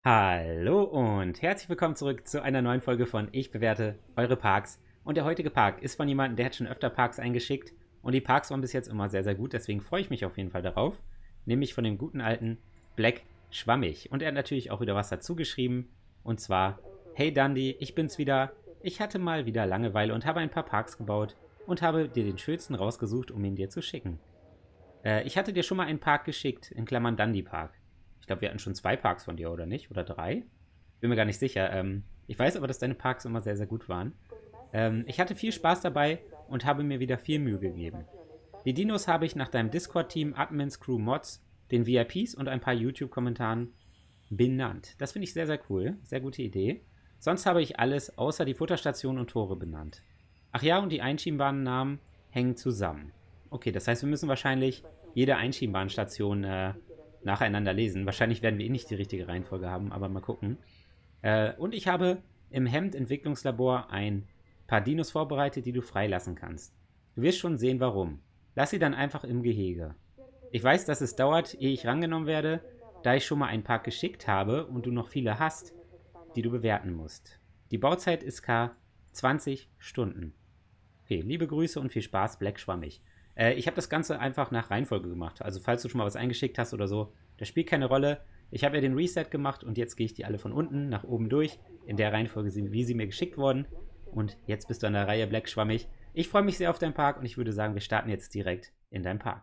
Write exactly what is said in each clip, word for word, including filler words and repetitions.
Hallo und herzlich willkommen zurück zu einer neuen Folge von Ich bewerte eure Parks. Und der heutige Park ist von jemandem, der hat schon öfter Parks eingeschickt. Und die Parks waren bis jetzt immer sehr, sehr gut, deswegen freue ich mich auf jeden Fall darauf. Nämlich von dem guten alten Black Schwammig. Und er hat natürlich auch wieder was dazu geschrieben. Und zwar: Hey Dundee, ich bin's wieder. Ich hatte mal wieder Langeweile und habe ein paar Parks gebaut und habe dir den schönsten rausgesucht, um ihn dir zu schicken. Äh, ich hatte dir schon mal einen Park geschickt, in Klammern Dundee Park. Ich glaube, wir hatten schon zwei Parks von dir, oder nicht? Oder drei? Bin mir gar nicht sicher. Ähm, ich weiß aber, dass deine Parks immer sehr, sehr gut waren. Ähm, ich hatte viel Spaß dabei und habe mir wieder viel Mühe gegeben. Die Dinos habe ich nach deinem Discord-Team, Admins, Crew, Mods, den V I Ps und ein paar YouTube-Kommentaren benannt. Das finde ich sehr, sehr cool. Sehr gute Idee. Sonst habe ich alles außer die Futterstation und Tore benannt. Ach ja, und die Einschienbahnnamen hängen zusammen. Okay, das heißt, wir müssen wahrscheinlich jede Einschienbahnstation äh, nacheinander lesen. Wahrscheinlich werden wir eh nicht die richtige Reihenfolge haben, aber mal gucken. Äh, und ich habe im Hemd-Entwicklungslabor ein paar Dinos vorbereitet, die du freilassen kannst. Du wirst schon sehen, warum. Lass sie dann einfach im Gehege. Ich weiß, dass es dauert, ehe ich rangenommen werde, da ich schon mal ein paar geschickt habe und du noch viele hast, die du bewerten musst. Die Bauzeit ist K zwanzig Stunden. Okay, liebe Grüße und viel Spaß, Black Schwammig. Äh, ich habe das Ganze einfach nach Reihenfolge gemacht. Also falls du schon mal was eingeschickt hast oder so, das spielt keine Rolle. Ich habe ja den Reset gemacht und jetzt gehe ich die alle von unten nach oben durch, in der Reihenfolge, wie sie mir geschickt wurden. Und jetzt bist du an der Reihe, Black Schwammig. Ich freue mich sehr auf deinen Park und ich würde sagen, wir starten jetzt direkt in deinen Park.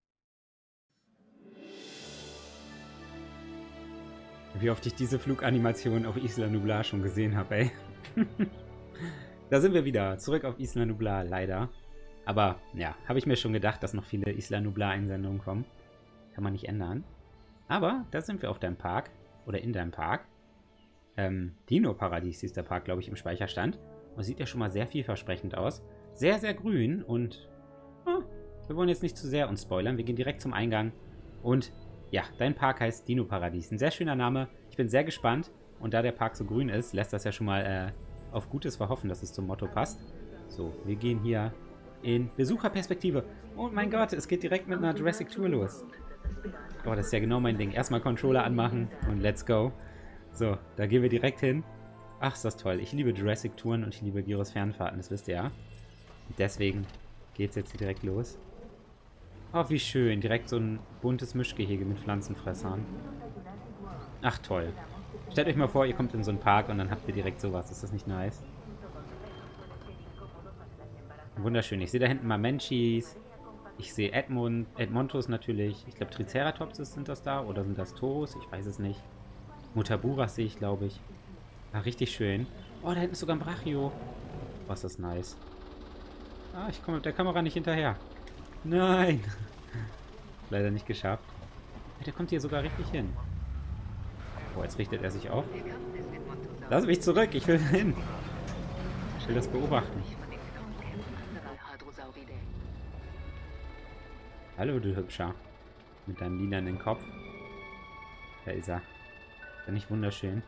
Wie oft ich diese Fluganimation auf Isla Nublar schon gesehen habe, ey. Da sind wir wieder, zurück auf Isla Nublar, leider. Aber ja, habe ich mir schon gedacht, dass noch viele Isla Nublar-Einsendungen kommen. Kann man nicht ändern. Aber da sind wir auf deinem Park. Oder in deinem Park. Ähm, Dino-Paradies hieß der Park, glaube ich, im Speicherstand. Und sieht ja schon mal sehr vielversprechend aus. Sehr, sehr grün und oh, wir wollen jetzt nicht zu sehr uns spoilern. Wir gehen direkt zum Eingang. Und ja, dein Park heißt Dino-Paradies. Ein sehr schöner Name. Ich bin sehr gespannt. Und da der Park so grün ist, lässt das ja schon mal äh, auf Gutes verhoffen, dass es zum Motto passt. So, wir gehen hier in Besucherperspektive. Oh mein Gott, es geht direkt mit einer Jurassic Tour los. Oh, das ist ja genau mein Ding. Erstmal Controller anmachen und let's go. So, da gehen wir direkt hin. Ach, ist das toll. Ich liebe Jurassic Touren und ich liebe Gyros Fernfahrten, das wisst ihr ja. Und deswegen geht's jetzt hier direkt los. Oh, wie schön. Direkt so ein buntes Mischgehege mit Pflanzenfressern. Ach, toll. Stellt euch mal vor, ihr kommt in so einen Park und dann habt ihr direkt sowas. Ist das nicht nice? Wunderschön. Ich sehe da hinten mal Menchis. Ich sehe Edmund, Edmontos natürlich. Ich glaube, Triceratops sind das da. Oder sind das Toros? Ich weiß es nicht. Mutaburas sehe ich, glaube ich. Ah, richtig schön. Oh, da hinten ist sogar ein Brachio. Was ist das nice. Ah, ich komme mit der Kamera nicht hinterher. Nein. Leider nicht geschafft. Der kommt hier sogar richtig hin. Oh, jetzt richtet er sich auf. Lass mich zurück. Ich will hin. Ich will das beobachten. Hallo, du Hübscher. Mit deinem lilanen Kopf. Da ist er. Ist er nicht wunderschön?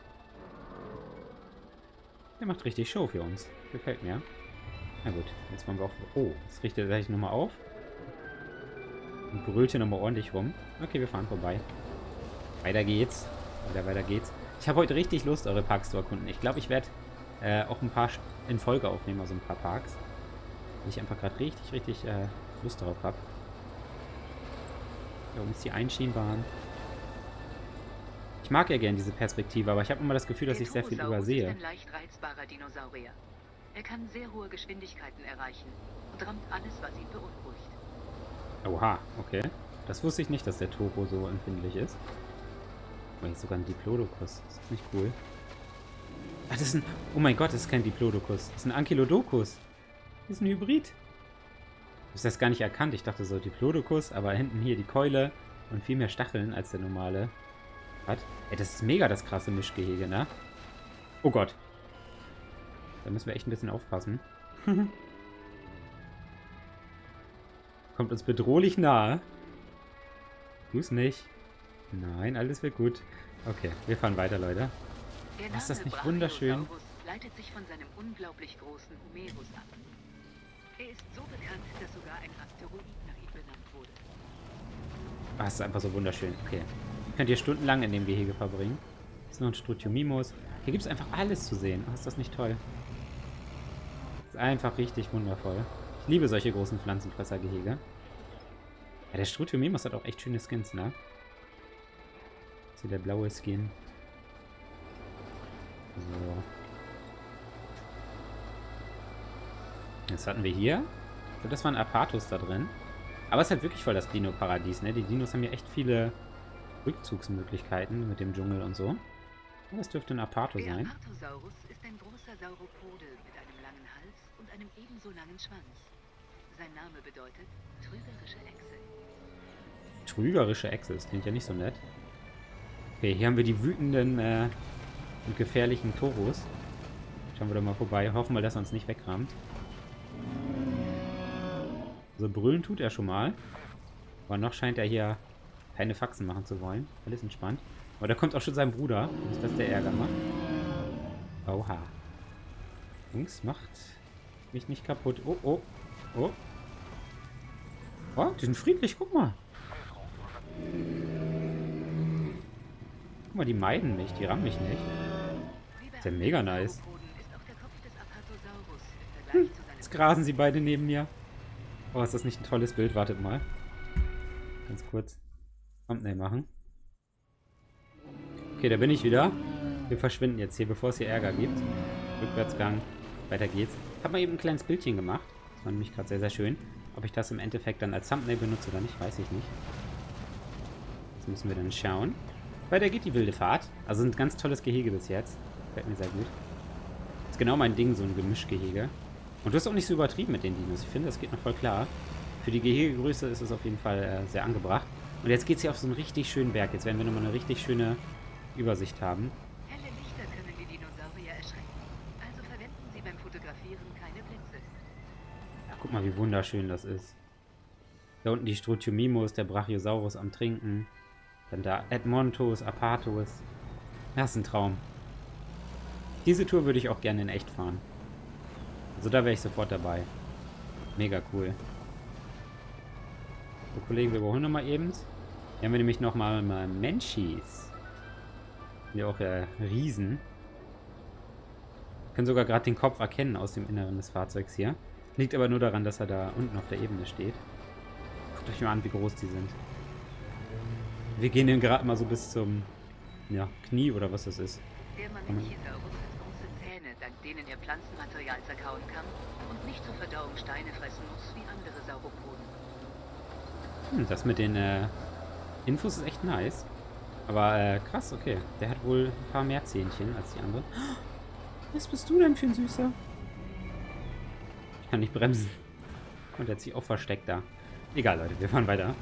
Der macht richtig Show für uns. Gefällt mir. Na gut, jetzt wollen wir auch... Oh, jetzt richtet er sich nochmal auf. Und brüllt hier nochmal ordentlich rum. Okay, wir fahren vorbei. Weiter geht's. Weiter, weiter geht's. Ich habe heute richtig Lust, eure Parks zu erkunden. Ich glaube, ich werde äh, auch ein paar in Folge aufnehmen, also ein paar Parks. Weil ich einfach gerade richtig, richtig äh, Lust darauf habe. Da oben ist die Einschienbahn. Ich mag ja gerne diese Perspektive, aber ich habe immer das Gefühl, dass ich sehr viel übersehe. Ist ein leicht reizbarer Dinosaurier. Er kann sehr hohe Geschwindigkeiten erreichen und rammt alles, was ihn beunruhigt. Oha, okay. Das wusste ich nicht, dass der Toro so empfindlich ist. Oh, hier ist sogar ein Diplodocus. Das ist nicht cool. Ah, das ist ein... Oh mein Gott, das ist kein Diplodocus. Das ist ein Ankylodocus. Das ist ein Hybrid. Ich habe das gar nicht erkannt. Ich dachte so Diplodocus, aber hinten hier die Keule und viel mehr Stacheln als der normale hat. Ey, das ist mega das krasse Mischgehege, ne? Oh Gott. Da müssen wir echt ein bisschen aufpassen. Kommt uns bedrohlich nahe. Tu's nicht. Nein, alles wird gut. Okay, wir fahren weiter, Leute. Der Ist das nicht Name wunderschön? Brachiosaurus leitet sich von seinem unglaublich großen Humerus ab. Er ist so bekannt, dass sogar ein Asteroid nach ihm benannt wurde. Ah, es ist einfach so wunderschön. Okay. Könnt ihr stundenlang in dem Gehege verbringen. Ist noch ein Strutiomimus. Hier gibt es einfach alles zu sehen. Oh, ist das nicht toll? Ist einfach richtig wundervoll. Ich liebe solche großen Pflanzenfressergehege. Ja, der Strutiomimus hat auch echt schöne Skins, ne? Das ist hier der blaue Skin. So. Jetzt hatten wir hier. Ich glaube, das war ein Apathus da drin. Aber es ist halt wirklich voll das Dino-Paradies, ne? Die Dinos haben ja echt viele Rückzugsmöglichkeiten mit dem Dschungel und so. Oh, das dürfte ein Apatho Der sein. Apatosaurus ist ein großer Sauropode mit einem langen Hals und einem ebenso langen Schwanz. Sein Name bedeutet trügerische Echse. Trügerische Echse, das klingt ja nicht so nett. Okay, hier haben wir die wütenden äh, und gefährlichen Toros. Schauen wir doch mal vorbei. Hoffen wir, dass er uns nicht wegrammt. So, brüllen tut er schon mal. Aber noch scheint er hier keine Faxen machen zu wollen. Alles entspannt. Aber da kommt auch schon sein Bruder. Nicht, dass der Ärger macht. Oha. Jungs, macht mich nicht kaputt. Oh, oh, oh. Oh, die sind friedlich. Guck mal. Guck mal, die meiden mich. Die rammen mich nicht. Ist ja mega nice. Hm, jetzt grasen sie beide neben mir. Oh, ist das nicht ein tolles Bild? Wartet mal. Ganz kurz. Thumbnail machen. Okay, da bin ich wieder. Wir verschwinden jetzt hier, bevor es hier Ärger gibt. Rückwärtsgang. Weiter geht's. Ich habe mal eben ein kleines Bildchen gemacht. Das war nämlich gerade sehr, sehr schön. Ob ich das im Endeffekt dann als Thumbnail benutze oder nicht, weiß ich nicht. Das müssen wir dann schauen. Weiter geht die wilde Fahrt. Also ein ganz tolles Gehege bis jetzt. Gefällt mir sehr gut. Ist genau mein Ding, so ein Gemischgehege. Und du hast auch nicht so übertrieben mit den Dinos. Ich finde, das geht noch voll klar. Für die Gehegegröße ist es auf jeden Fall äh, sehr angebracht. Und jetzt geht es hier auf so einen richtig schönen Berg. Jetzt werden wir nochmal eine richtig schöne Übersicht haben. Helle Lichter können die Dinosaurier erschrecken. Also verwenden Sie beim Fotografieren keine Blitze. Ja, guck mal, wie wunderschön das ist. Da unten die Strutiomimus, der Brachiosaurus am Trinken. Dann da Edmontos, Apathos. Das ist ein Traum. Diese Tour würde ich auch gerne in echt fahren. Also da wäre ich sofort dabei. Mega cool. So, Kollegen, wir überholen nochmal eben. Hier haben wir nämlich nochmal mal Menschis. Sind ja auch äh, Riesen. Können sogar gerade den Kopf erkennen aus dem Inneren des Fahrzeugs hier. Liegt aber nur daran, dass er da unten auf der Ebene steht. Guckt euch mal an, wie groß die sind. Wir gehen den gerade mal so bis zum ja, Knie oder was das ist. Der Mamenchisaurus hat große Zähne, dank denen er Pflanzenmaterial zerkauen kann und nicht zur Verdauung Steine fressen muss wie andere Sauropoden. Hm, das mit den äh, Infos ist echt nice. Aber äh, krass, okay. Der hat wohl ein paar mehr Zähnchen als die anderen. Was bist du denn für ein Süßer? Ich kann nicht bremsen. Und der hat sich auch versteckt da. Egal, Leute, wir fahren weiter.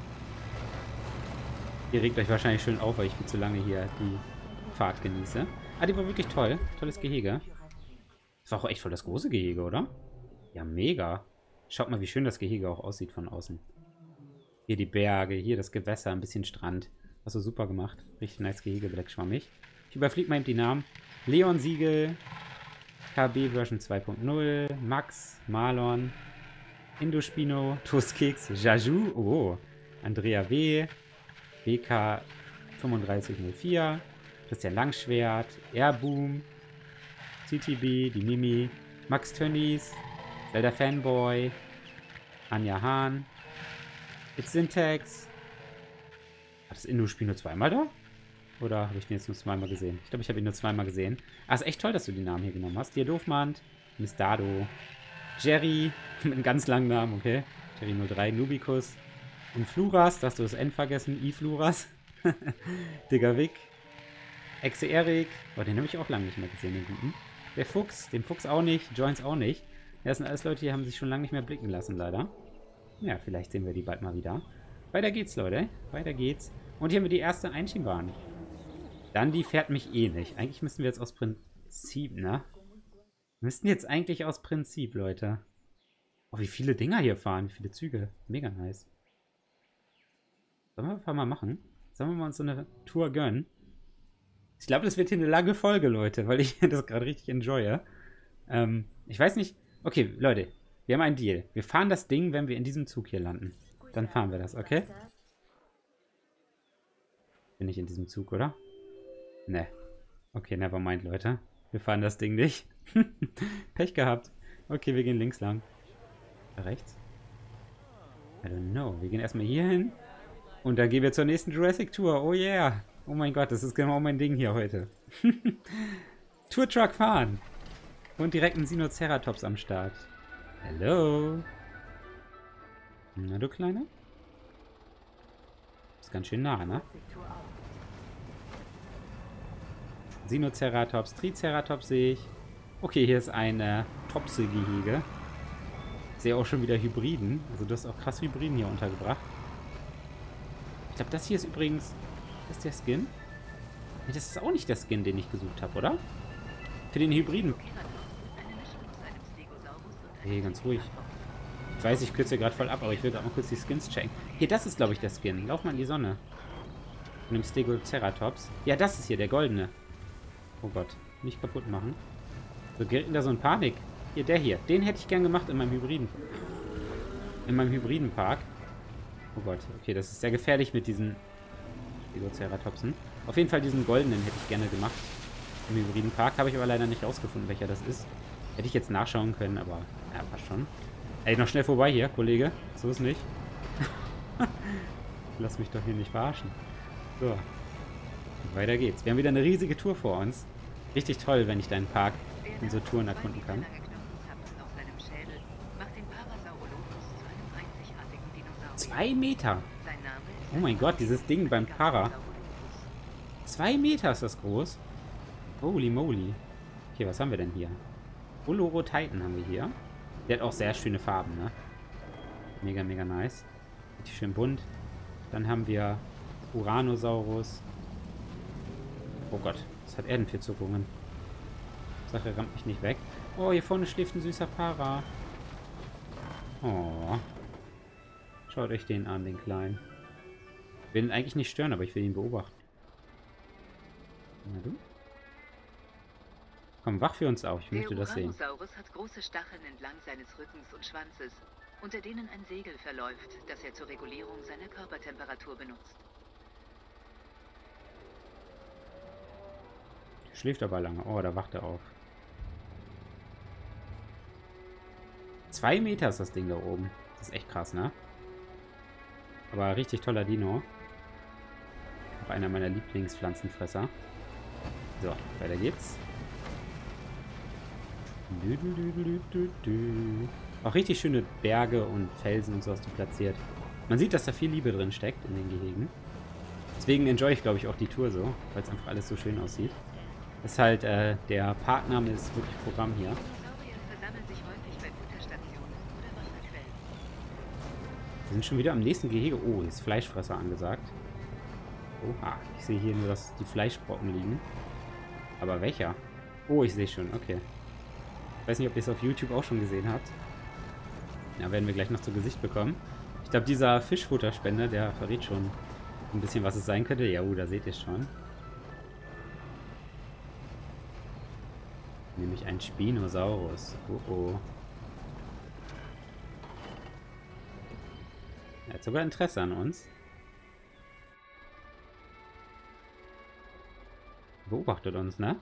Ihr regt euch wahrscheinlich schön auf, weil ich viel zu lange hier die Fahrt genieße. Ah, die war wirklich toll. Tolles Gehege. Das war auch echt voll das große Gehege, oder? Ja, mega. Schaut mal, wie schön das Gehege auch aussieht von außen. Hier die Berge, hier das Gewässer, ein bisschen Strand. Hast du super gemacht. Richtig nice Gehege, Black schwammig. Ich überfliege mal eben die Namen. Leon Siegel, K B Version zwei Punkt null, Max, Marlon, Indospino, Toastkeks, Jaju, oh, Andrea W., B K fünfunddreißig null vier, Christian Langschwert, Airboom, C T B, die Mimi, Max Tönnies, Zelda Fanboy, Anja Hahn, It's Syntax. Hat das Indospino zweimal da? Oder habe ich den jetzt nur zweimal gesehen? Ich glaube, ich habe ihn nur zweimal gesehen. Ah, ist echt toll, dass du die Namen hier genommen hast. Dir Doofmann, Miss Dado, Jerry, mit einem ganz langen Namen, okay. Jerry null drei, Nubicus. Und Fluras, da hast du das N vergessen. I-Fluras. Digger Wick. Exe Erik. Oh, den habe ich auch lange nicht mehr gesehen, den guten. Der Fuchs, den Fuchs auch nicht. Joins auch nicht. Ja, das sind alles Leute, die haben sich schon lange nicht mehr blicken lassen, leider. Ja, vielleicht sehen wir die bald mal wieder. Weiter geht's, Leute. Weiter geht's. Und hier haben wir die erste Einschienbahn. Dann, die fährt mich eh nicht. Eigentlich müssten wir jetzt aus Prinzip, ne? Wir müssten jetzt eigentlich aus Prinzip, Leute. Oh, wie viele Dinger hier fahren. Wie viele Züge. Mega nice. Sollen wir einfach mal machen? Sollen wir mal uns so eine Tour gönnen? Ich glaube, das wird hier eine lange Folge, Leute, weil ich das gerade richtig enjoye. Ähm, ich weiß nicht. Okay, Leute, wir haben einen Deal. Wir fahren das Ding, wenn wir in diesem Zug hier landen. Dann fahren wir das, okay? Bin ich in diesem Zug, oder? Ne. Okay, nevermind, Leute. Wir fahren das Ding nicht. Pech gehabt. Okay, wir gehen links lang. Rechts? I don't know. Wir gehen erstmal hier hin. Und dann gehen wir zur nächsten Jurassic Tour. Oh yeah. Oh mein Gott, das ist genau mein Ding hier heute. Tour-Truck fahren. Und direkt ein Sinoceratops am Start. Hallo. Na, du Kleiner? Ist ganz schön nah, ne? Sinoceratops, Triceratops sehe ich. Okay, hier ist ein äh, Topsel-Gehege. Ich sehe auch schon wieder Hybriden. Also du hast auch krass Hybriden hier untergebracht. Ich glaube, das hier ist übrigens... Das ist der Skin? Nee, das ist auch nicht der Skin, den ich gesucht habe, oder? Für den Hybriden. Hey, ganz ruhig. Ich weiß, ich kürze gerade voll ab, aber ich will gerade mal kurz die Skins checken. Hier, das ist, glaube ich, der Skin. Lauf mal in die Sonne. Von dem Stegoceratops. Ja, das ist hier, der goldene. Oh Gott, nicht kaputt machen. So, gilt denn da so ein Panik? Hier, der hier. Den hätte ich gern gemacht in meinem Hybriden. In meinem Hybridenpark. Oh Gott, okay, das ist sehr gefährlich mit diesen Stegoceratopsen. Auf jeden Fall diesen goldenen hätte ich gerne gemacht. Im Hybridenpark. Habe ich aber leider nicht rausgefunden, welcher das ist. Hätte ich jetzt nachschauen können, aber ja, passt schon. Ey, noch schnell vorbei hier, Kollege. So ist nicht. Lass mich doch hier nicht verarschen. So. Und weiter geht's. Wir haben wieder eine riesige Tour vor uns. Richtig toll, wenn ich deinen Park in so Touren erkunden kann. Zwei Meter. Oh mein Gott, dieses Ding beim Para. Zwei Meter ist das groß. Holy moly. Okay, was haben wir denn hier? Uloro Titan haben wir hier. Der hat auch sehr schöne Farben, ne? Mega, mega nice. Richtig schön bunt. Dann haben wir Uranosaurus. Oh Gott, was hat er denn für Zuckungen? Sache rammt mich nicht weg. Oh, hier vorne schläft ein süßer Para. Oh. Schaut euch den an, den Kleinen. Ich will ihn eigentlich nicht stören, aber ich will ihn beobachten. Na du? Komm, wach für uns auf. Ich möchte das sehen. Der Uranosaurus hat große Stacheln entlang seines Rückens und Schwanzes, unter denen ein Segel verläuft, das er zur Regulierung seiner Körpertemperatur benutzt. Schläft aber lange. Oh, da wacht er auf. Zwei Meter ist das Ding da oben. Das ist echt krass, ne? Aber richtig toller Dino. Auch einer meiner Lieblingspflanzenfresser. So, weiter geht's. Du, du, du, du, du, du. Auch richtig schöne Berge und Felsen und so hast du platziert. Man sieht, dass da viel Liebe drin steckt in den Gehegen. Deswegen enjoy ich, glaube ich, auch die Tour so, weil es einfach alles so schön aussieht. Das ist halt, äh, der Parkname ist wirklich Programm hier. Wir sind schon wieder am nächsten Gehege. Oh, hier ist Fleischfresser angesagt. Oha, ich sehe hier nur, dass die Fleischbrocken liegen. Aber welcher? Oh, ich sehe schon, okay. Ich weiß nicht, ob ihr es auf YouTube auch schon gesehen habt. Ja, werden wir gleich noch zu Gesicht bekommen. Ich glaube, dieser Fischfutterspender, der verrät schon ein bisschen, was es sein könnte. Ja, uh, da seht ihr es schon. Nämlich ein Spinosaurus. Oh, oh. Er hat sogar Interesse an uns. Beobachtet uns, ne?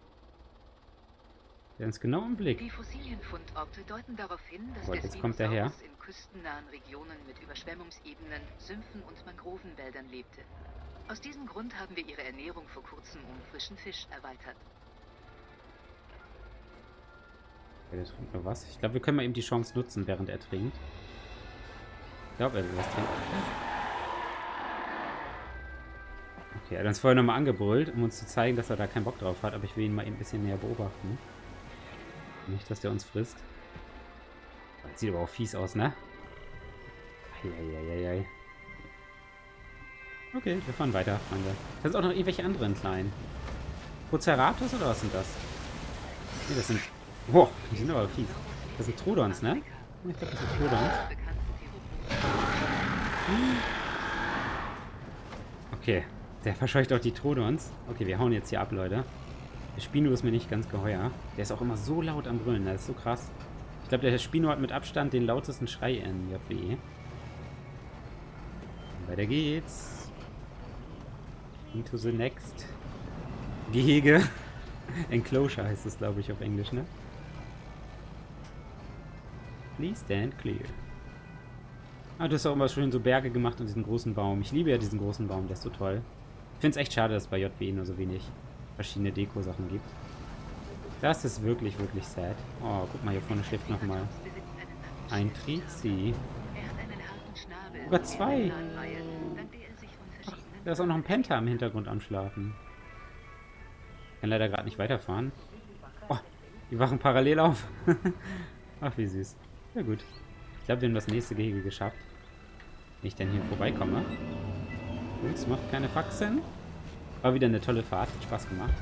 Der ist genau im Blick. Die Fossilienfundorte deuten darauf hin, dass Oh, der jetzt kommt der her. Spinosaurus in küstennahen Regionen mit Überschwemmungsebenen, Sümpfen und Mangrovenwäldern lebte. Aus diesem Grund haben wir ihre Ernährung vor kurzem um frischen Fisch erweitert. Ja, der trinkt nur was. Ich glaube, wir können mal eben die Chance nutzen, während er trinkt. Ich glaube, er will was trinken. Okay, er hat uns vorher nochmal angebrüllt, um uns zu zeigen, dass er da keinen Bock drauf hat. Aber ich will ihn mal eben ein bisschen näher beobachten. Nicht, dass der uns frisst. Das sieht aber auch fies aus, ne? Eieieiei. Okay, wir fahren weiter, Freunde. Da sind auch noch irgendwelche anderen kleinen. Proceratops oder was sind das? Nee, das sind... Boah, die sind aber fies. Das sind Troodons, ne? Ich glaube, das sind Troodons. Okay, der verscheucht auch die Troodons. Okay, wir hauen jetzt hier ab, Leute. Der Spino ist mir nicht ganz geheuer. Der ist auch immer so laut am Brüllen, das ist so krass. Ich glaube, der Spino hat mit Abstand den lautesten Schrei in J W E. Weiter geht's. Into the next Gehege. Enclosure heißt es, glaube ich, auf Englisch, ne? Please stand clear. Ah, du hast auch immer schön so Berge gemacht und diesen großen Baum. Ich liebe ja diesen großen Baum, der ist so toll. Ich finde es echt schade, dass es bei J W E nur so wenig verschiedene Deko-Sachen gibt. Das ist wirklich, wirklich sad. Oh, guck mal, hier vorne schläft nochmal ein Trizi. Sogar zwei. Ach, da ist auch noch ein Penta im Hintergrund am Schlafen. Ich kann leider gerade nicht weiterfahren. Oh, die wachen parallel auf. Ach, wie süß. Ja gut. Ich glaube, wir haben das nächste Gehege geschafft. Wenn ich denn hier vorbeikomme. Gut, es macht keine Faxen. War wieder eine tolle Fahrt. Hat Spaß gemacht.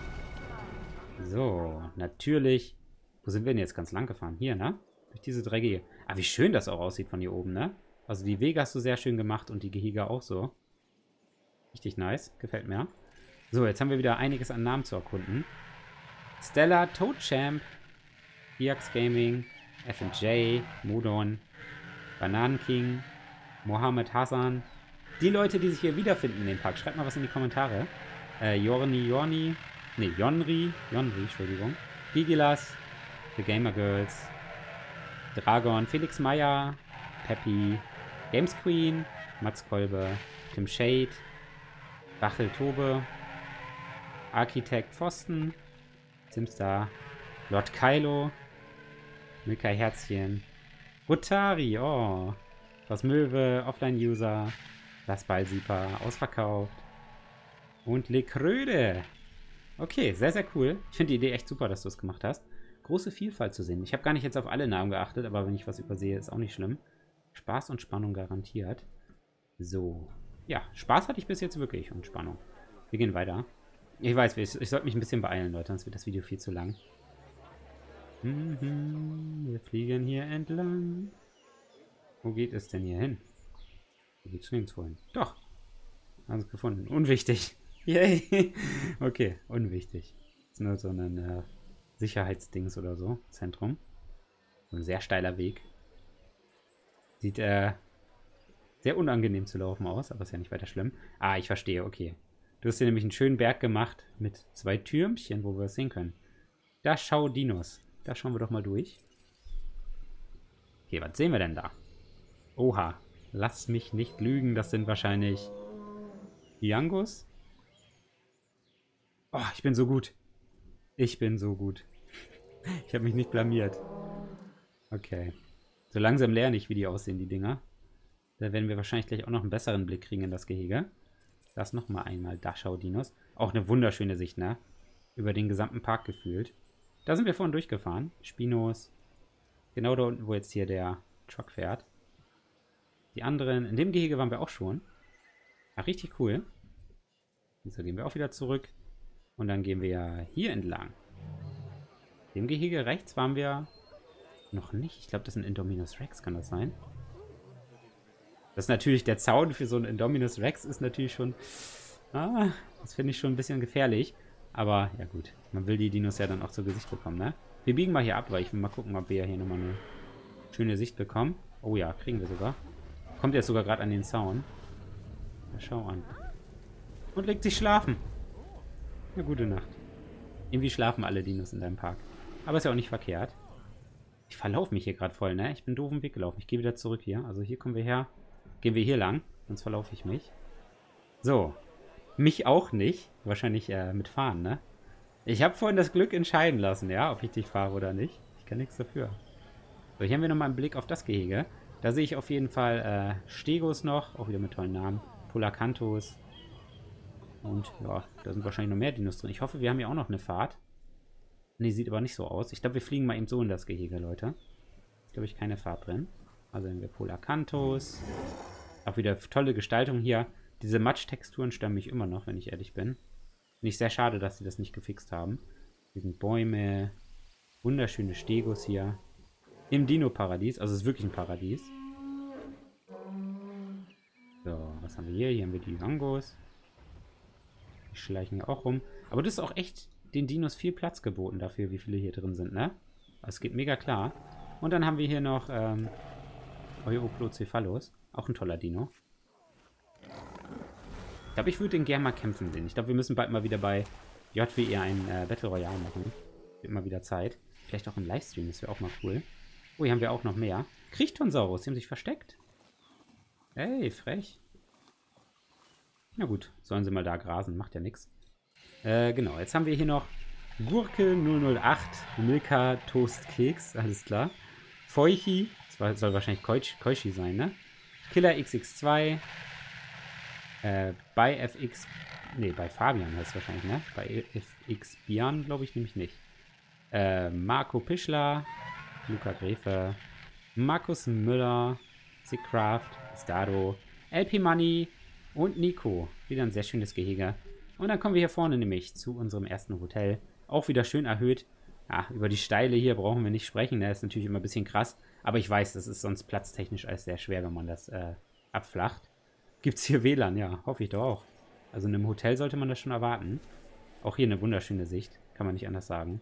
So, natürlich. Wo sind wir denn jetzt ganz lang gefahren? Hier, ne? Durch diese drei Gehege. Ah, wie schön das auch aussieht von hier oben, ne? Also die Wege hast du sehr schön gemacht und die Gehege auch so. Richtig nice. Gefällt mir. So, jetzt haben wir wieder einiges an Namen zu erkunden. Stella, Toadchamp, Iax Gaming, F und J, Modon, Bananen King, Mohammed Hassan. Die Leute, die sich hier wiederfinden in dem Park, schreibt mal was in die Kommentare. Äh, Jorni, Jorni, ne, Jonri, Jonri, Entschuldigung. Gigilas, The Gamer Girls, Dragon, Felix Meyer, Peppy, Games Queen, Mats Kolbe, Tim Shade, Bachel Tobe, Architekt Pfosten, Simstar, Lord Kylo, Milka Herzchen, Rotari, oh, das Möwe, Offline-User, das Ballsieper, ausverkauft und Le Kröde. Okay, sehr, sehr cool. Ich finde die Idee echt super, dass du es gemacht hast. Große Vielfalt zu sehen. Ich habe gar nicht jetzt auf alle Namen geachtet, aber wenn ich was übersehe, ist auch nicht schlimm. Spaß und Spannung garantiert. So. Ja, Spaß hatte ich bis jetzt wirklich und Spannung. Wir gehen weiter. Ich weiß, ich, ich sollte mich ein bisschen beeilen, Leute, sonst wird das Video viel zu lang. Mhm, wir fliegen hier entlang. Wo geht es denn hier hin? Wo geht's nirgendwo hin? Doch. Haben es gefunden. Unwichtig. Yay. Okay, unwichtig. Ist nur so ein äh, Sicherheitsdings oder so. Zentrum. So ein sehr steiler Weg. Sieht äh, sehr unangenehm zu laufen aus, aber ist ja nicht weiter schlimm. Ah, ich verstehe, okay. Du hast hier nämlich einen schönen Berg gemacht mit zwei Türmchen, wo wir es sehen können. Da schau Dinos. Da schauen wir doch mal durch. Okay, was sehen wir denn da? Oha. Lass mich nicht lügen. Das sind wahrscheinlich Yangos. Oh, ich bin so gut. Ich bin so gut. Ich habe mich nicht blamiert. Okay. So langsam lerne ich, wie die aussehen, die Dinger. Da werden wir wahrscheinlich gleich auch noch einen besseren Blick kriegen in das Gehege. Das nochmal einmal. Da schau Dinos. Auch eine wunderschöne Sicht, ne? Über den gesamten Park gefühlt. Da sind wir vorhin durchgefahren. Spinos. Genau da unten, wo jetzt hier der Truck fährt. Die anderen, in dem Gehege waren wir auch schon. Ach, richtig cool. So gehen wir auch wieder zurück. Und dann gehen wir ja hier entlang. Dem Gehege rechts waren wir noch nicht. Ich glaube, das ist ein Indominus Rex, kann das sein? Das ist natürlich, der Zaun für so einen Indominus Rex ist natürlich schon... Ah, das finde ich schon ein bisschen gefährlich. Aber, ja gut. Man will die Dinos ja dann auch zu Gesicht bekommen, ne? Wir biegen mal hier ab, weil ich will mal gucken, ob wir hier nochmal eine schöne Sicht bekommen. Oh ja, kriegen wir sogar. Kommt jetzt sogar gerade an den Zaun. Ja, schau an. Und legt sich schlafen. Ja, gute Nacht. Irgendwie schlafen alle Dinos in deinem Park. Aber ist ja auch nicht verkehrt. Ich verlaufe mich hier gerade voll, ne? Ich bin doof im Weg gelaufen. Ich gehe wieder zurück hier. Also hier kommen wir her. Gehen wir hier lang. Sonst verlaufe ich mich. So. Mich auch nicht. Wahrscheinlich äh, mit Fahren, ne? Ich habe vorhin das Glück entscheiden lassen, ja? Ob ich dich fahre oder nicht. Ich kann nichts dafür. So, hier haben wir nochmal einen Blick auf das Gehege. Da sehe ich auf jeden Fall äh, Stegos noch. Auch wieder mit tollen Namen. Polacanthus. Und ja, da sind wahrscheinlich noch mehr Dinos drin. Ich hoffe, wir haben hier auch noch eine Fahrt. Ne, sieht aber nicht so aus. Ich glaube, wir fliegen mal eben so in das Gehege, Leute. Ist, glaube ich, keine Fahrt drin. Also haben wir Polacanthus. Auch wieder tolle Gestaltung hier. Diese Matsch-Texturen stören mich immer noch, wenn ich ehrlich bin. Finde ich sehr schade, dass sie das nicht gefixt haben. Hier sind Bäume. Wunderschöne Stegos hier. Im Dino-Paradies. Also es ist wirklich ein Paradies. So, was haben wir hier? Hier haben wir die Yangos. Die schleichen ja auch rum. Aber das ist auch echt den Dinos viel Platz geboten dafür, wie viele hier drin sind, ne? Also es geht mega klar. Und dann haben wir hier noch ähm, Euoplocephalus. Auch ein toller Dino. Ich glaube, ich würde den gerne mal kämpfen sehen. Ich glaube, wir müssen bald mal wieder bei J W E ein äh, Battle Royale machen. Wird immer wieder Zeit. Vielleicht auch im Livestream, das wäre auch mal cool. Oh, hier haben wir auch noch mehr. Kriechtonsaurus, die haben sich versteckt. Ey, frech. Na gut, sollen sie mal da grasen, macht ja nichts. Äh, genau, jetzt haben wir hier noch Gurke null null acht, Milka Toast Keks, alles klar. Feuchi, das war, soll wahrscheinlich Koichi, Koichi sein, ne? Killer X X zwei, äh, bei F X, nee, bei Fabian heißt es wahrscheinlich, ne? Bei F X Bian glaube ich nämlich nicht. Äh, Marco Pischler, Luca Grefe, Markus Müller, Sickcraft, Stado, L P Money und Nico. Wieder ein sehr schönes Gehege. Und dann kommen wir hier vorne nämlich zu unserem ersten Hotel. Auch wieder schön erhöht. Ja, über die Steile hier brauchen wir nicht sprechen. Das ist natürlich immer ein bisschen krass. Aber ich weiß, das ist sonst platztechnisch alles sehr schwer, wenn man das äh, abflacht. Gibt es hier W L A N? Ja, hoffe ich doch auch. Also in einem Hotel sollte man das schon erwarten. Auch hier eine wunderschöne Sicht. Kann man nicht anders sagen.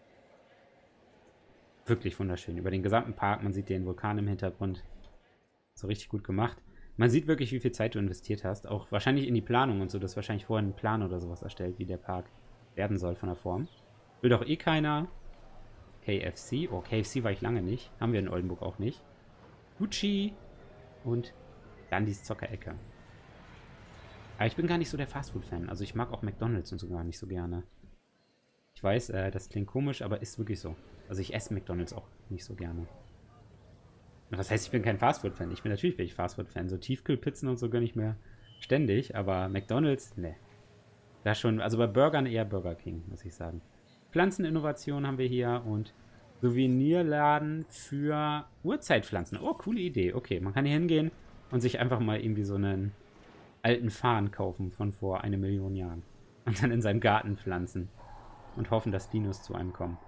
Wirklich wunderschön. Über den gesamten Park. Man sieht den Vulkan im Hintergrund. So richtig gut gemacht. Man sieht wirklich, wie viel Zeit du investiert hast. Auch wahrscheinlich in die Planung und so. Du hast wahrscheinlich vorher einen Plan oder sowas erstellt, wie der Park werden soll von der Form. Will doch eh keiner. K F C. Oh, K F C war ich lange nicht. Haben wir in Oldenburg auch nicht. Gucci. Und dann die Zockerecke. Aber ich bin gar nicht so der Fastfood-Fan. Also ich mag auch McDonald's und so gar nicht so gerne. Ich weiß, äh, das klingt komisch, aber ist wirklich so. Also ich esse McDonald's auch nicht so gerne. Das heißt, ich bin kein Fastfood-Fan. Ich bin natürlich bin ich Fastfood-Fan. So Tiefkühlpizzen und so gönne ich mir ständig. Aber McDonald's, ne. Da schon, also bei Burgern eher Burger King, muss ich sagen. Pflanzeninnovation haben wir hier und Souvenirladen für Urzeitpflanzen. Oh, coole Idee. Okay, man kann hier hingehen und sich einfach mal irgendwie so einen alten Farn kaufen von vor eine Million Jahren. Und dann in seinem Garten pflanzen. Und hoffen, dass Dinos zu einem kommen.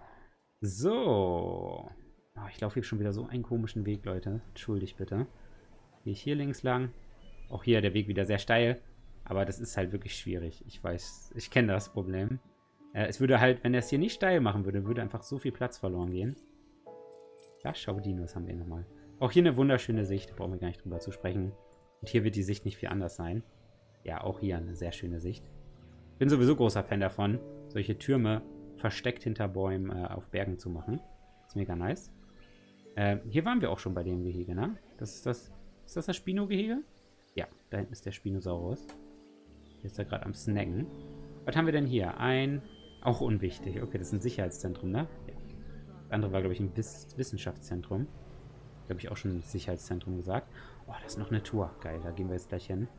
So. Oh, ich laufe hier schon wieder so einen komischen Weg, Leute. Entschuldigt bitte. Gehe ich hier links lang. Auch hier der Weg wieder sehr steil. Aber das ist halt wirklich schwierig. Ich weiß, ich kenne das Problem. Äh, es würde halt, wenn er es hier nicht steil machen würde, würde einfach so viel Platz verloren gehen. Ja, schau, Dinos haben wir nochmal. Auch hier eine wunderschöne Sicht. Da brauchen wir gar nicht drüber zu sprechen. Und hier wird die Sicht nicht viel anders sein. Ja, auch hier eine sehr schöne Sicht. Bin sowieso großer Fan davon, solche Türme versteckt hinter Bäumen äh, auf Bergen zu machen. Ist mega nice. Äh, hier waren wir auch schon bei dem Gehege, ne? Das ist das. Ist das das Spino-Gehege? Ja, da hinten ist der Spinosaurus. Hier ist er gerade am Snacken. Was haben wir denn hier? Ein. Auch unwichtig. Okay, das ist ein Sicherheitszentrum, ne? Ja. Das andere war, glaube ich, ein Wiss Wissenschaftszentrum. Da habe ich auch schon Sicherheitszentrum gesagt. Oh, das ist noch eine Tour. Geil, da gehen wir jetzt gleich hin.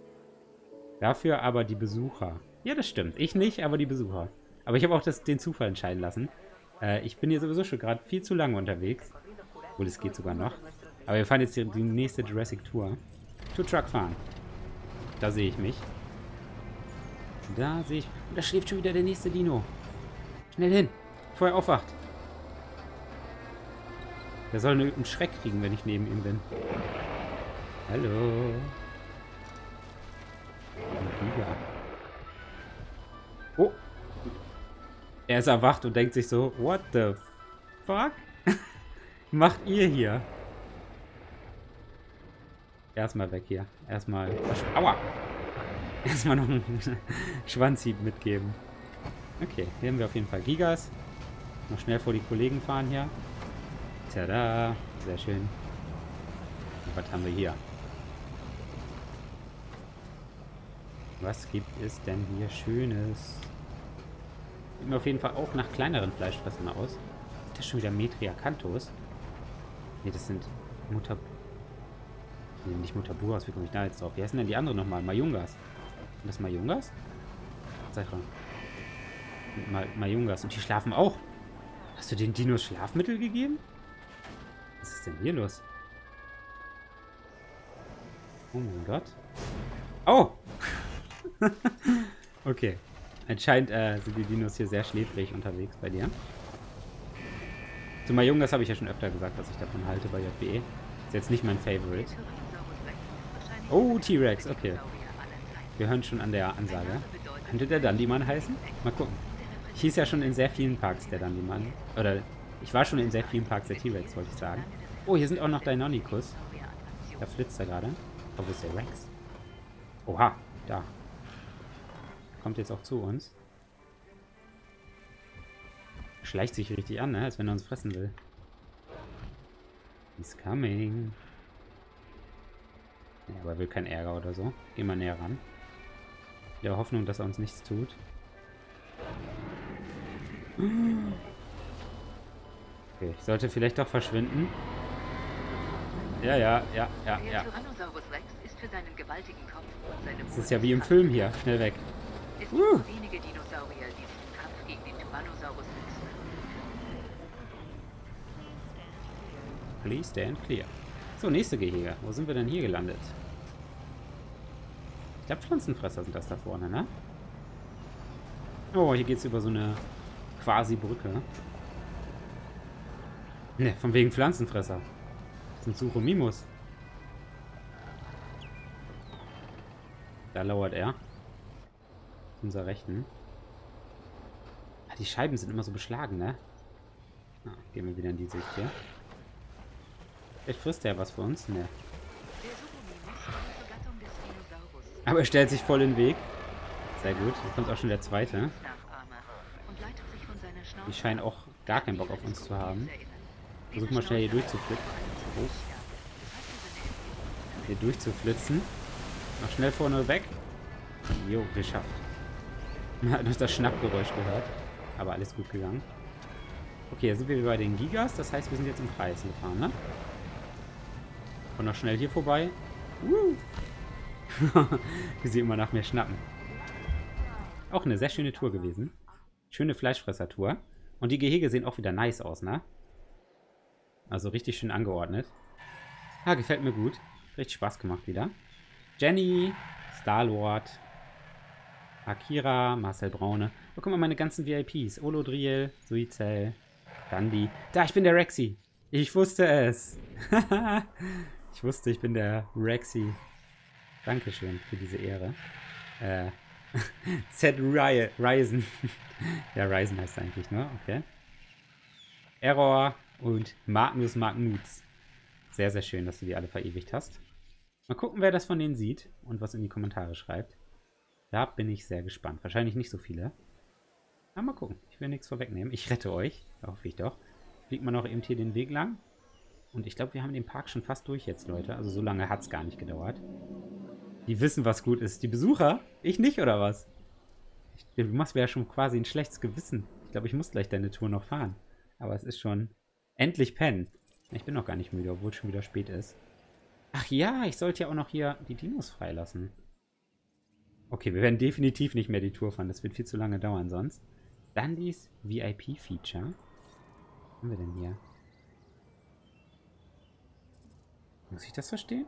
Dafür aber die Besucher. Ja, das stimmt. Ich nicht, aber die Besucher. Aber ich habe auch das, den Zufall entscheiden lassen. Äh, ich bin hier sowieso schon gerade viel zu lange unterwegs. Obwohl, es geht sogar noch. Aber wir fahren jetzt die, die nächste Jurassic Tour. Tour Truck fahren. Da sehe ich mich. Da sehe ich... Und da schläft schon wieder der nächste Dino. Schnell hin, bevor er aufwacht. Der soll einen Schreck kriegen, wenn ich neben ihm bin. Hallo. Giga. Oh. Er ist erwacht und denkt sich so, what the fuck? Macht ihr hier? Erstmal weg hier. Erstmal... Aua! Erstmal noch einen Schwanzhieb mitgeben. Okay, hier haben wir auf jeden Fall Gigas. Noch schnell vor die Kollegen fahren hier. Tada! Sehr schön. Und was haben wir hier? Was gibt es denn hier Schönes? Sieht mir auf jeden Fall auch nach kleineren Fleischfressern aus. Ist das schon wieder Metriacanthus? Ne, das sind Mutter... Ne, nicht Mutaburas, wie komme ich da jetzt drauf? Wie heißen denn die anderen nochmal? Mayungas. Sind das Mayungas? Sag mal. Ma Mayungas. Und die schlafen auch. Hast du den Dinos Schlafmittel gegeben? Was ist denn hier los? Oh mein Gott. Oh! Okay. Anscheinend äh, sind die Dinos hier sehr schläfrig unterwegs bei dir. Zu Mayungas habe ich ja schon öfter gesagt, was ich davon halte bei J W E. Ist jetzt nicht mein Favorite. Oh, T-Rex, okay. Wir hören schon an der Ansage. Könnte der Dandymann heißen? Mal gucken. Ich hieß ja schon in sehr vielen Parks der Dandymann. Oder ich war schon in sehr vielen Parks der T-Rex, wollte ich sagen. Oh, hier sind auch noch Deinonychus. Da flitzt er gerade. Oh, wo ist der Rex? Oha, da. Kommt jetzt auch zu uns. schleicht sich richtig an, ne? Als wenn er uns fressen will. He's coming. Ja, aber er will keinen Ärger oder so. Geh mal näher ran. In der Hoffnung, dass er uns nichts tut. Okay, ich sollte vielleicht doch verschwinden. Ja, ja, ja, ja, Der ja. Tyrannosaurus Rex ist für seinen gewaltigen Kopf und seine Das ist ja wie im Film hier. Schnell weg. Es gibt Uh. nur wenige Dinosaurier, die sich im Kampf gegen den Tyrannosaurus nützen. Please stand clear. So, nächste Gehege. Wo sind wir denn hier gelandet? Ich glaube, Pflanzenfresser sind das da vorne, ne? Oh, hier geht's über so eine quasi Brücke. Ne, von wegen Pflanzenfresser. Das sind Suchomimus. Da lauert er. Zu unserer Rechten. Ah, die Scheiben sind immer so beschlagen, ne? Ah, gehen wir wieder in die Sicht hier. Vielleicht frisst er was für uns? Ne. Der Suchomimus ist eine Gattung des Dinosaurus. Aber er stellt sich voll in den Weg. Sehr gut. Jetzt kommt auch schon der zweite. Nachahmer und leitet sich von seiner Schnauze Die scheinen auch gar keinen Bock auf uns zu haben. erinnern. Versuch mal schnell hier durchzuflitzen. Oh. Hier durchzuflitzen. Noch schnell vorne weg. Jo, geschafft. Man hat noch das Schnappgeräusch gehört. Aber alles gut gegangen. Okay, jetzt sind wir bei den Gigas. Das heißt, wir sind jetzt im Kreis gefahren, ne? Und noch schnell hier vorbei. Uh. Wie sie immer nach mir schnappen. Auch eine sehr schöne Tour gewesen. Schöne Fleischfresser-Tour. Und die Gehege sehen auch wieder nice aus, ne? Also richtig schön angeordnet. Ah, gefällt mir gut. Richtig Spaß gemacht wieder. Jenny, Star-Lord, Akira, Marcel Braune. Oh, guck mal, meine ganzen V I Ps. Olodriel, Suizel, Dandy. Da, ich bin der Rexy. Ich wusste es. Ich wusste, ich bin der Rexy. Dankeschön für diese Ehre. Äh, Z Ryzen. Ja, Ryzen heißt eigentlich, ne? Okay. Error und Magnus Magnus. Sehr, sehr schön, dass du die alle verewigt hast. Mal gucken, wer das von denen sieht und was in die Kommentare schreibt. Da bin ich sehr gespannt. Wahrscheinlich nicht so viele. Aber mal gucken. Ich will nichts vorwegnehmen. Ich rette euch. Hoffe ich doch. Fliegt man noch eben hier den Weg lang. Und ich glaube, wir haben den Park schon fast durch jetzt, Leute. Also so lange hat es gar nicht gedauert. Die wissen, was gut ist. Die Besucher? Ich nicht, oder was? Ich, du machst mir ja schon quasi ein schlechtes Gewissen. Ich glaube, ich muss gleich deine Tour noch fahren. Aber es ist schon endlich pennen. Ich bin noch gar nicht müde, obwohl es schon wieder spät ist. Ach ja, ich sollte ja auch noch hier die Dinos freilassen. Okay, wir werden definitiv nicht mehr die Tour fahren. Das wird viel zu lange dauern sonst. Dandys V I P-Feature. Was haben wir denn hier? Muss ich das verstehen?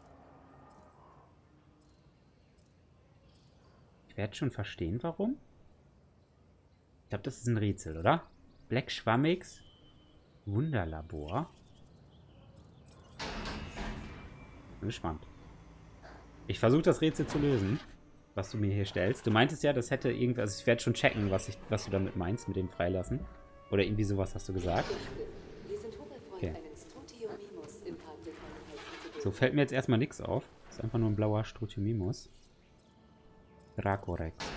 Ich werde schon verstehen, warum. Ich glaube, das ist ein Rätsel, oder? Black Schwammix Wunderlabor. Bin gespannt. Ich versuche das Rätsel zu lösen, was du mir hier stellst. Du meintest ja, das hätte irgendwas. Also ich werde schon checken, was, ich, was du damit meinst mit dem Freilassen. Oder irgendwie sowas hast du gesagt. Okay. So, fällt mir jetzt erstmal nichts auf. Das ist einfach nur ein blauer Strutiomimus. Dracorex.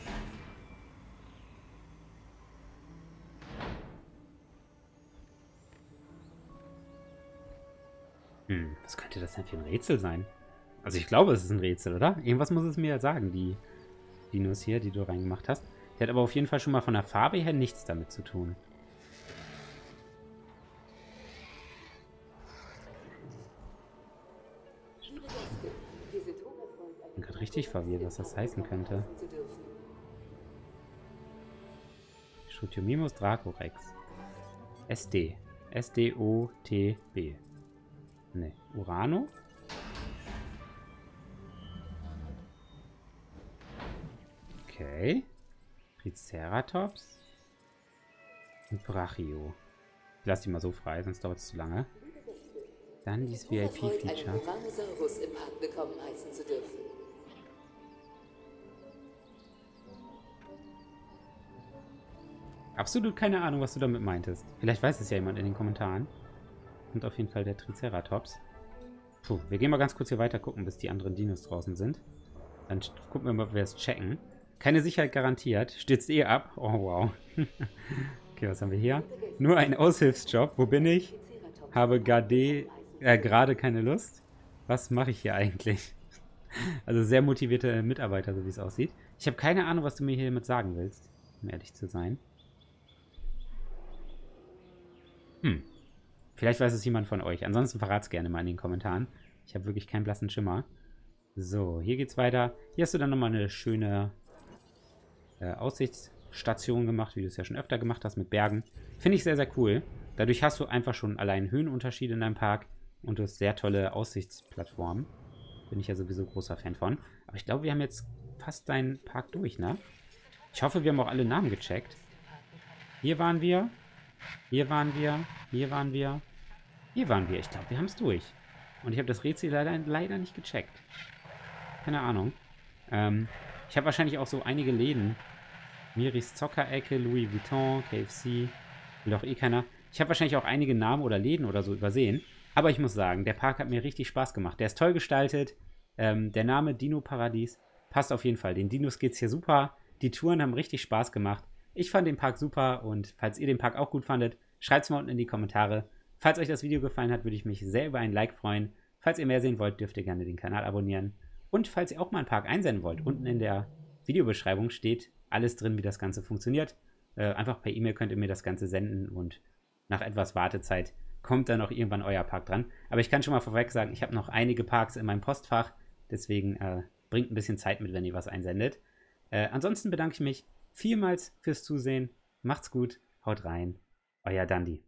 Hm, was könnte das denn für ein Rätsel sein? Also ich glaube, es ist ein Rätsel, oder? Irgendwas muss es mir ja sagen, die Dinos hier, die du reingemacht hast. Die hat aber auf jeden Fall schon mal von der Farbe her nichts damit zu tun. Ich bin gerade richtig verwirrt, was das heißen könnte. Strutiomimus Dracorex. S D. S D O T B. Ne, Urano? Okay. Triceratops. Und Brachio. Ich lasse die mal so frei, sonst dauert es zu lange. Dann dieses V I P-Feature. Absolut keine Ahnung, was du damit meintest. Vielleicht weiß es ja jemand in den Kommentaren. Und auf jeden Fall der Triceratops. Puh, wir gehen mal ganz kurz hier weiter gucken, bis die anderen Dinos draußen sind. Dann gucken wir mal, ob wir es checken. Keine Sicherheit garantiert. Stürzt eh ab. Oh, wow. Okay, Okay, was haben wir hier? Nur ein Aushilfsjob. Wo bin ich? Habe gerade äh, gerade keine Lust. Was mache ich hier eigentlich? Also sehr motivierte Mitarbeiter, so wie es aussieht. Ich habe keine Ahnung, was du mir hiermit sagen willst, um ehrlich zu sein. Hm. Vielleicht weiß es jemand von euch. Ansonsten verrat es gerne mal in den Kommentaren. Ich habe wirklich keinen blassen Schimmer. So, hier geht's weiter. Hier hast du dann nochmal eine schöne äh, Aussichtsstation gemacht, wie du es ja schon öfter gemacht hast mit Bergen. Finde ich sehr, sehr cool. Dadurch hast du einfach schon allein Höhenunterschiede in deinem Park und du hast sehr tolle Aussichtsplattformen. Bin ich ja sowieso großer Fan von. Aber ich glaube, wir haben jetzt fast deinen Park durch, ne? Ich hoffe, wir haben auch alle Namen gecheckt. Hier waren wir. Hier waren wir. Hier waren wir. Hier waren wir. Ich glaube, wir haben es durch. Und ich habe das Rätsel leider, leider nicht gecheckt. Keine Ahnung. Ähm, ich habe wahrscheinlich auch so einige Läden. Miris Zockerecke, Louis Vuitton, K F C. Will doch eh keiner. Ich habe wahrscheinlich auch einige Namen oder Läden oder so übersehen. Aber ich muss sagen, der Park hat mir richtig Spaß gemacht. Der ist toll gestaltet. Ähm, der Name Dino Paradies passt auf jeden Fall. Den Dinos geht's hier super. Die Touren haben richtig Spaß gemacht. Ich fand den Park super und falls ihr den Park auch gut fandet, schreibt es mal unten in die Kommentare. Falls euch das Video gefallen hat, würde ich mich sehr über ein Like freuen. Falls ihr mehr sehen wollt, dürft ihr gerne den Kanal abonnieren. Und falls ihr auch mal einen Park einsenden wollt, unten in der Videobeschreibung steht alles drin, wie das Ganze funktioniert. Äh, einfach per E-Mail könnt ihr mir das Ganze senden und nach etwas Wartezeit kommt dann auch irgendwann euer Park dran. Aber ich kann schon mal vorweg sagen, ich habe noch einige Parks in meinem Postfach. Deswegen äh, bringt ein bisschen Zeit mit, wenn ihr was einsendet. Äh, ansonsten bedanke ich mich vielmals fürs Zusehen. Macht's gut, haut rein. Euer Dandi.